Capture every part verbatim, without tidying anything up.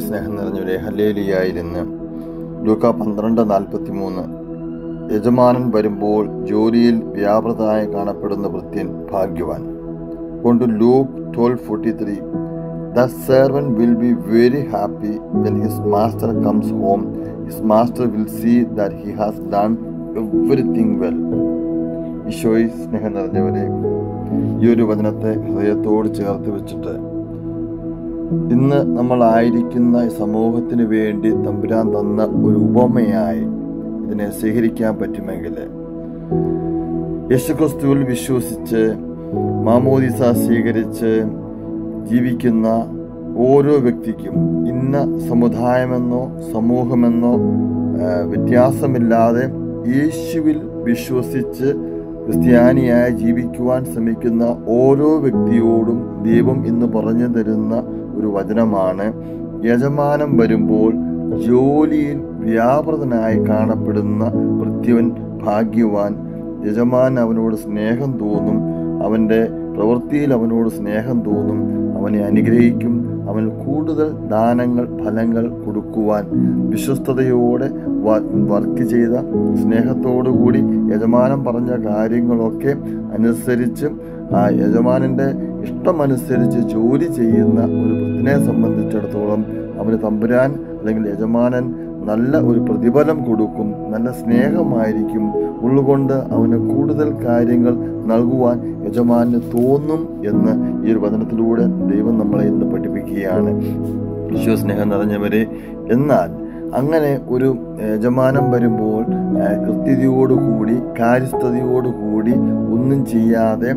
സ്നേഹം നിറഞ്ഞവരെ, ഹല്ലേലൂയായിരുന്ന് ലൂക്കാ പന്ത്രണ്ട് നാൽപ്പത്തി മൂന്ന്. യജമാനൻ വരുമ്പോൾ ജോലിയിൽ വ്യാപൃതനായി കാണപ്പെടുന്ന ഭൃത്യൻ ഭാഗ്യവാൻ. കൊണ്ട് Luke twelve forty three, The servant will be very happy when his master comes home. His master will see that he has done everything well. ഈശോയിൽ സ്നേഹം നിറഞ്ഞവരെ, ഈ ഒരു വചനത്തെ ഹൃദയത്തോട് ചേർത്ത് വെച്ചിട്ട് ഇന്ന് നമ്മളായിരിക്കുന്ന സമൂഹത്തിന് വേണ്ടി തമ്പുരാൻ തന്ന ഒരു ഉപമയായി ഇതിനെ സ്വീകരിക്കാൻ പറ്റുമെങ്കിൽ, യേശുക്രിസ്തുവിൽ വിശ്വസിച്ച് മാമോദീസ സ്വീകരിച്ച് ജീവിക്കുന്ന ഓരോ വ്യക്തിക്കും ഇന്ന സമുദായമെന്നോ സമൂഹമെന്നോ വ്യത്യാസമില്ലാതെ യേശുവിൽ വിശ്വസിച്ച് ക്രിസ്ത്യാനിയായി ജീവിക്കുവാൻ ശ്രമിക്കുന്ന ഓരോ വ്യക്തിയോടും ദൈവം ഇന്ന് പറഞ്ഞു തരുന്ന ഒരു വചനമാണ്, യജമാനൻ വരുമ്പോൾ ജോലിയിൽ വ്യാപൃതനായി കാണപ്പെടുന്ന ഭൃത്യൻ ഭാഗ്യവാൻ. യജമാൻ അവനോട് സ്നേഹം തോന്നും, അവൻ്റെ പ്രവൃത്തിയിൽ അവനോട് സ്നേഹം തോന്നും, അവനെ അനുഗ്രഹിക്കും, അവൻ കൂടുതൽ ദാനങ്ങൾ ഫലങ്ങൾ കൊടുക്കുവാൻ വിശ്വസ്തയോടെ വർക്ക് ചെയ്ത സ്നേഹത്തോടു കൂടി യജമാനൻ പറഞ്ഞ കാര്യങ്ങളൊക്കെ അനുസരിച്ച് ആ യജമാനൻ്റെ ഇഷ്ടമനുസരിച്ച് ജോലി ചെയ്യുന്ന ഒരു വൃത്തിനെ സംബന്ധിച്ചിടത്തോളം അവന് തമ്പുരാൻ അല്ലെങ്കിൽ യജമാനൻ നല്ല ഒരു പ്രതിഫലം കൊടുക്കും, നല്ല സ്നേഹമായിരിക്കും, ഉള്ളുകൊണ്ട് അവന് കൂടുതൽ കാര്യങ്ങൾ നൽകുവാൻ യജമാനന് തോന്നും എന്ന് ഈ ഒരു വചനത്തിലൂടെ ദൈവം നമ്മളെ ഇന്ന് പഠിപ്പിക്കുകയാണ്. വിശ്വസ്നേഹം നിറഞ്ഞവരെ, എന്നാൽ അങ്ങനെ ഒരു യജമാനം വരുമ്പോൾ കൃത്യതയോടുകൂടി കാര്യസ്ഥതയോടുകൂടി ഒന്നും ചെയ്യാതെ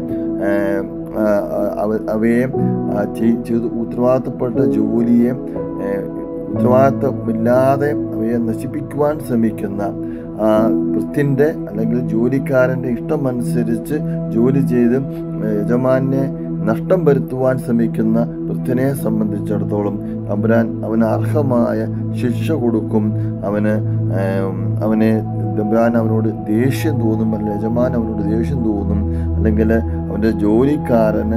അവയെ ചെയ്ത് ഉത്തരവാദിത്തപ്പെട്ട ജോലിയെ ഉത്തരവാദിത്തമില്ലാതെ അവയെ നശിപ്പിക്കുവാൻ ശ്രമിക്കുന്ന ആ വൃത്തിൻ്റെ അല്ലെങ്കിൽ ജോലിക്കാരൻ്റെ ഇഷ്ടമനുസരിച്ച് ജോലി ചെയ്ത് യജമാനെ നഷ്ടം വരുത്തുവാൻ ശ്രമിക്കുന്ന വൃത്തിനെ സംബന്ധിച്ചിടത്തോളം തമ്പുരാൻ അവന് അർഹമായ ശിക്ഷ കൊടുക്കും. അവന് അവനെ തമ്പുരാൻ അവനോട് ദേഷ്യം തോന്നും, അല്ലെങ്കിൽ യജമാൻ അവനോട് ദേഷ്യം തോന്നും, അല്ലെങ്കിൽ അവൻ്റെ ജോലിക്കാരന്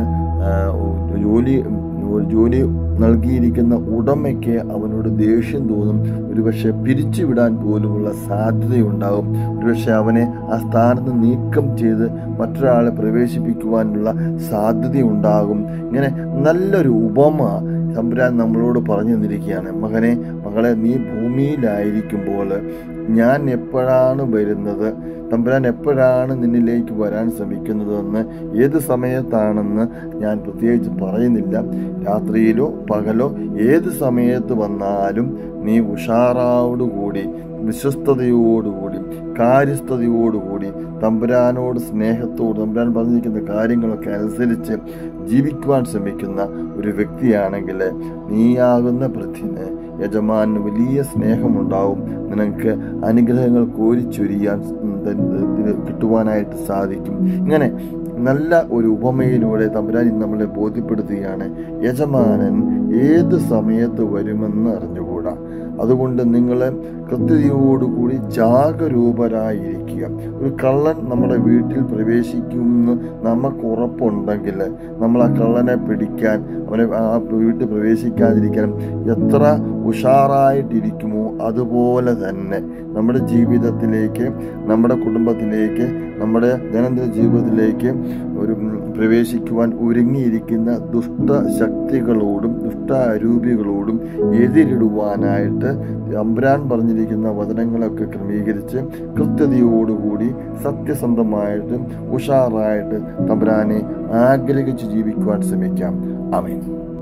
ജോലി ജോലി നൽകിയിരിക്കുന്ന ഉടമയ്ക്ക് അവനോട് ദേഷ്യം തോന്നും. ഒരുപക്ഷെ പിരിച്ചുവിടാൻ പോലുമുള്ള സാധ്യതയുണ്ടാകും. ഒരുപക്ഷെ അവനെ ആ സ്ഥാനത്ത് നീക്കം ചെയ്ത് മറ്റൊരാളെ പ്രവേശിപ്പിക്കുവാനുള്ള സാധ്യതയുണ്ടാകും. ഇങ്ങനെ നല്ലൊരു ഉപമ തമ്പുരാൻ നമ്മളോട് പറഞ്ഞു തന്നിരിക്കുകയാണ്. മകനെ, മകളെ, നീ ഭൂമിയിലായിരിക്കുമ്പോൾ ഞാൻ എപ്പോഴാണ് വരുന്നത്, തമ്പുരാൻ എപ്പോഴാണ് നിന്നിലേക്ക് വരാൻ ശ്രമിക്കുന്നതെന്ന്, ഏത് സമയത്താണെന്ന് ഞാൻ പ്രത്യേകിച്ച് പറയുന്നില്ല. രാത്രിയിലോ പകലോ ഏത് സമയത്ത് വന്നാലും നീ ഉഷാറോടുകൂടി വിശ്വസ്തയോടുകൂടി കാര്യസ്ഥതയോടുകൂടി തമ്പുരാനോട് സ്നേഹത്തോട് തമ്പുരാൻ പറഞ്ഞിരിക്കുന്ന കാര്യങ്ങളൊക്കെ അനുസരിച്ച് ജീവിക്കുവാൻ ശ്രമിക്കുന്ന ഒരു വ്യക്തിയാണെങ്കിൽ നീയാകുന്ന ഭൃത്യന് യജമാന് വലിയ സ്നേഹമുണ്ടാവും. നിനക്ക് അനുഗ്രഹങ്ങൾ കോരിച്ചൊരിയാൻ കിട്ടുവാനായിട്ട് സാധിക്കും. ഇങ്ങനെ നല്ല ഒരു ഉപമയിലൂടെ തമ്പുരാൻ നമ്മളെ ബോധ്യപ്പെടുത്തുകയാണ്. യജമാനൻ ഏത് സമയത്ത് വരുമെന്ന് അറിഞ്ഞുകൂടാ. അതുകൊണ്ട് നിങ്ങൾ കൃത്യതയോടുകൂടി ജാഗരൂപരായിരിക്കുക. ഒരു കള്ളൻ നമ്മുടെ വീട്ടിൽ പ്രവേശിക്കുമെന്ന് നമുക്ക് ഉറപ്പുണ്ടെങ്കിൽ നമ്മൾ ആ കള്ളനെ പിടിക്കാൻ, അവനെ ആ വീട്ടിൽ പ്രവേശിക്കാതിരിക്കാൻ എത്ര ഉഷാറായിട്ടിരിക്കുമോ അതുപോലെ തന്നെ നമ്മുടെ ജീവിതത്തിലേക്ക്, നമ്മുടെ കുടുംബത്തിലേക്ക്, നമ്മുടെ ദൈനംദിന ജീവിതത്തിലേക്ക് ഒരു പ്രവേശിക്കുവാൻ ഒരുങ്ങിയിരിക്കുന്ന ദുഷ്ടശക്തികളോടും ദുഷ്ടാരൂപികളോടും എതിരിടുവാനായിട്ട് തമ്പുരാൻ പറഞ്ഞിരിക്കുന്ന വചനങ്ങളൊക്കെ ക്രമീകരിച്ച് കൃത്യതയോടുകൂടി സത്യസന്ധമായിട്ട് ഉഷാറായിട്ട് തമ്പുരാനെ ആഗ്രഹിച്ച് ജീവിക്കുവാൻ ശ്രമിക്കാം. ആമേൻ.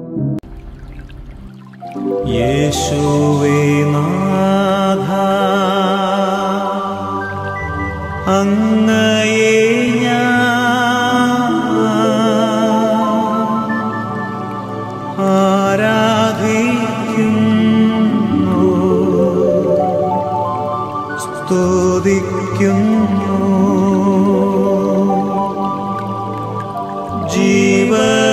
യേശുവേ നാഥ, അങ്ങയെ ഞാൻ ആരാധിക്കുന്നു, സ്തുതിക്കുന്നു. ജീവ